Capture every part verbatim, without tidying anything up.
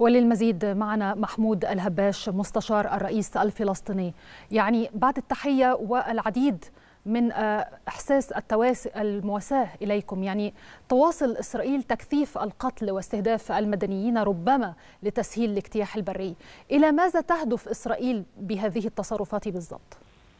وللمزيد معنا محمود الهباش مستشار الرئيس الفلسطيني. يعني بعد التحية والعديد من إحساس المواساة إليكم، يعني تواصل إسرائيل تكثيف القتل واستهداف المدنيين ربما لتسهيل الاجتياح البري. إلى ماذا تهدف إسرائيل بهذه التصرفات بالضبط؟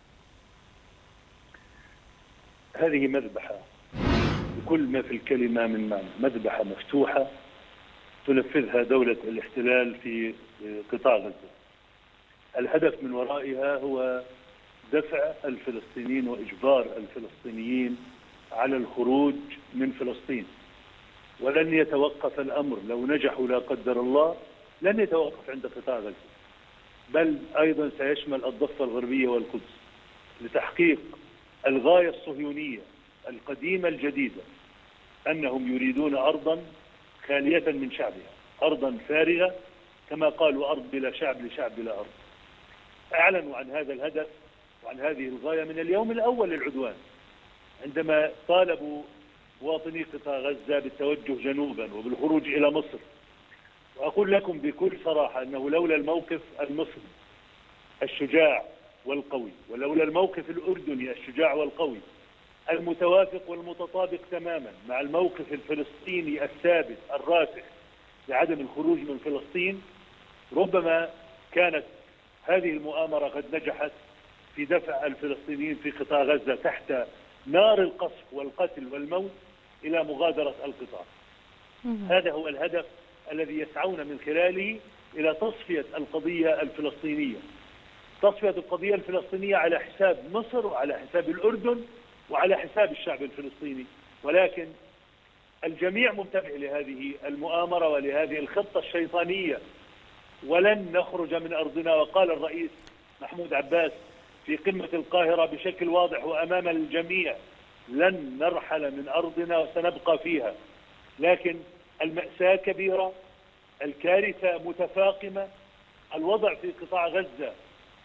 هذه مذبحة بكل ما في الكلمة من معنى، مذبحة مفتوحة تنفذها دولة الاحتلال في قطاع غزة. الهدف من ورائها هو دفع الفلسطينيين وإجبار الفلسطينيين على الخروج من فلسطين، ولن يتوقف الأمر لو نجحوا لا قدر الله، لن يتوقف عند قطاع غزة، بل أيضا سيشمل الضفة الغربية والقدس لتحقيق الغاية الصهيونية القديمة الجديدة، أنهم يريدون أرضا خالية من شعبها، أرضا فارغة كما قالوا أرض بلا شعب لشعب بلا أرض. أعلنوا عن هذا الهدف وعن هذه الغاية من اليوم الأول للعدوان، عندما طالبوا مواطني قطاع غزة بالتوجه جنوبا وبالخروج إلى مصر. وأقول لكم بكل صراحة أنه لولا الموقف المصري الشجاع والقوي، ولولا الموقف الأردني الشجاع والقوي المتوافق والمتطابق تماما مع الموقف الفلسطيني الثابت الراسخ بعدم الخروج من فلسطين، ربما كانت هذه المؤامرة قد نجحت في دفع الفلسطينيين في قطاع غزة تحت نار القصف والقتل والموت إلى مغادرة القطاع. هذا هو الهدف الذي يسعون من خلاله إلى تصفية القضية الفلسطينية، تصفية القضية الفلسطينية على حساب مصر وعلى حساب الأردن وعلى حساب الشعب الفلسطيني. ولكن الجميع منتبه لهذه المؤامرة ولهذه الخطة الشيطانية، ولن نخرج من أرضنا. وقال الرئيس محمود عباس في قمة القاهرة بشكل واضح وأمام الجميع: لن نرحل من أرضنا وسنبقى فيها. لكن المأساة كبيرة، الكارثة متفاقمة، الوضع في قطاع غزة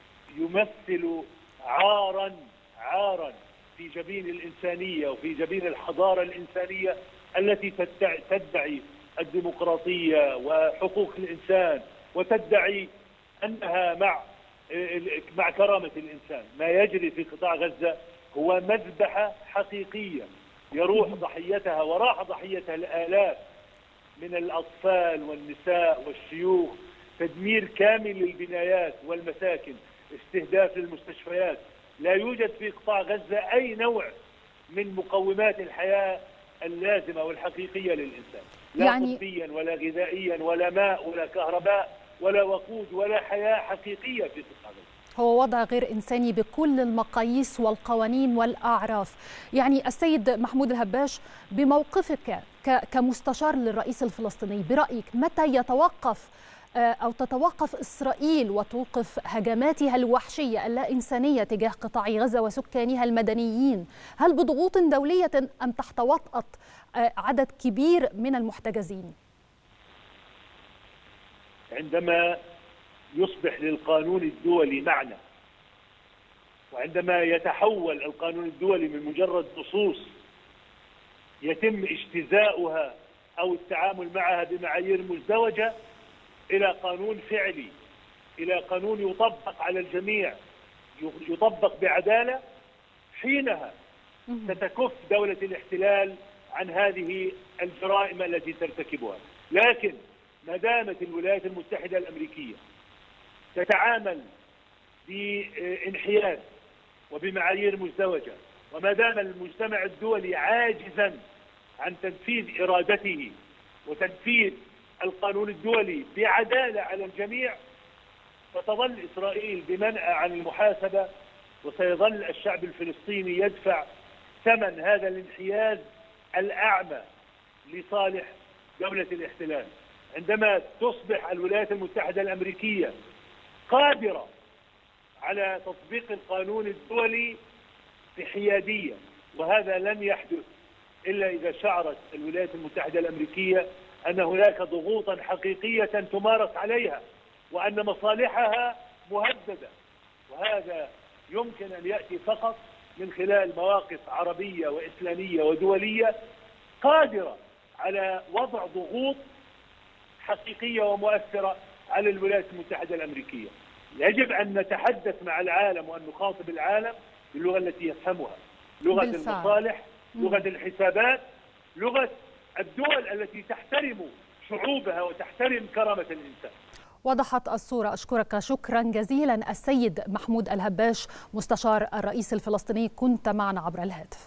يمثل عارا عارا في جبين الإنسانية وفي جبين الحضارة الإنسانية التي تدعي الديمقراطية وحقوق الإنسان وتدعي أنها مع مع كرامة الإنسان. ما يجري في قطاع غزة هو مذبحة حقيقية يروح ضحيتها وراح ضحيتها الآلاف من الأطفال والنساء والشيوخ، تدمير كامل للبنايات والمساكن، استهداف للمستشفيات. لا يوجد في قطاع غزة أي نوع من مقومات الحياة اللازمة والحقيقية للإنسان، لا يعني طبيا ولا غذائيا ولا ماء ولا كهرباء ولا وقود ولا حياة حقيقية في قطاع غزة. هو وضع غير إنساني بكل المقاييس والقوانين والأعراف. يعني السيد محمود الهباش، بموقفك كمستشار للرئيس الفلسطيني، برأيك متى يتوقف أو تتوقف إسرائيل وتوقف هجماتها الوحشية اللا إنسانية تجاه قطاع غزة وسكانها المدنيين؟ هل بضغوط دولية أم تحت وطأة عدد كبير من المحتجزين؟ عندما يصبح للقانون الدولي معنى، وعندما يتحول القانون الدولي من مجرد نصوص يتم اجتزاؤها أو التعامل معها بمعايير مزدوجة إلى قانون فعلي، إلى قانون يطبق على الجميع، يطبق بعدالة، حينها ستكف دولة الاحتلال عن هذه الجرائم التي ترتكبها. لكن ما دامت الولايات المتحدة الأمريكية تتعامل بانحياز وبمعايير مزدوجة، وما دام المجتمع الدولي عاجزا عن تنفيذ إرادته وتنفيذ القانون الدولي بعدالة على الجميع، فتظل إسرائيل بمنأى عن المحاسبة، وسيظل الشعب الفلسطيني يدفع ثمن هذا الانحياز الأعمى لصالح دولة الاحتلال. عندما تصبح الولايات المتحدة الأمريكية قادرة على تطبيق القانون الدولي بحيادية، وهذا لن يحدث إلا إذا شعرت الولايات المتحدة الأمريكية أن هناك ضغوطا حقيقية تمارس عليها وأن مصالحها مهددة، وهذا يمكن أن يأتي فقط من خلال مواقف عربية وإسلامية ودولية قادرة على وضع ضغوط حقيقية ومؤثرة على الولايات المتحدة الأمريكية. يجب أن نتحدث مع العالم وأن نخاطب العالم باللغة التي يفهمها، لغة بالفعل. المصالح، لغة م. الحسابات، لغة الدول التي تحترم شعوبها وتحترم كرامة الإنسان. وضحت الصورة. أشكرك شكرا جزيلا السيد محمود الهباش مستشار الرئيس الفلسطيني، كنت معنا عبر الهاتف.